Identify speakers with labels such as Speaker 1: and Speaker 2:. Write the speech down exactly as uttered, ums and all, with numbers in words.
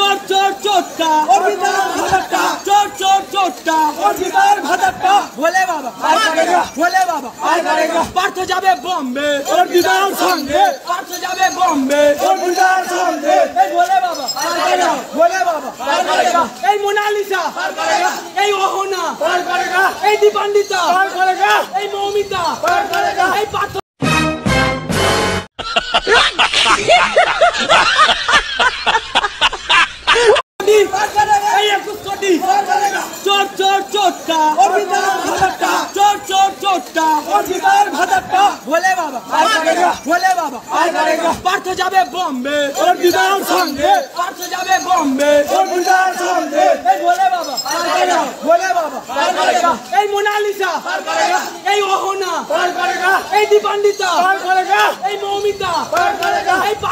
Speaker 1: চোর চোর চোরটা
Speaker 2: অর্জিতার ভাতারটা
Speaker 1: চোর চোর চোরটা
Speaker 2: অর্জিতার ভাতারটা
Speaker 1: ভোলে বাবা
Speaker 2: আর করেগা
Speaker 1: ভোলে বাবা
Speaker 2: আর করেগা
Speaker 1: পার্থ যাবে বম্বে
Speaker 2: অর্জিতার সঙ্গে
Speaker 1: পার্থ যাবে বম্বে
Speaker 2: অর্জিতার সঙ্গে
Speaker 1: এই ভোলে বাবা
Speaker 2: আর করেগা
Speaker 1: ভোলে বাবা
Speaker 2: আর করেগা
Speaker 1: এই মোনালিসা
Speaker 2: আর করেগা
Speaker 1: এই অহনা
Speaker 2: আর করেগা
Speaker 1: এই দীপান্বিতা
Speaker 2: আর করেগা
Speaker 1: এই মৌমিতা
Speaker 2: আর করেগা
Speaker 1: এই পার্থ এই একুশ কোটি
Speaker 2: আর করেগা
Speaker 1: চোর চোর চোরটা
Speaker 2: অর্জিতার ভাতারটা
Speaker 1: চোর চোর চোরটা
Speaker 2: অর্জিতার ভাতারটা
Speaker 1: ভোলে বাবা
Speaker 2: আর করেগা
Speaker 1: ভোলে বাবা
Speaker 2: আর করেগা
Speaker 1: পার্থ যাবে বম্বে
Speaker 2: অর্জিতার সঙ্গে
Speaker 1: পার্থ যাবে বম্বে
Speaker 2: অর্জিতার সঙ্গে
Speaker 1: এই ভোলে বাবা
Speaker 2: আর করেগা
Speaker 1: ভোলে বাবা
Speaker 2: আর করেগা
Speaker 1: এই মোনালিসা
Speaker 2: আর করেগা
Speaker 1: এই অহনা
Speaker 2: আর করেগা
Speaker 1: এই দীপান্বিতা
Speaker 2: আর করেগা
Speaker 1: এই মৌমিতা
Speaker 2: আর করেগা
Speaker 1: এই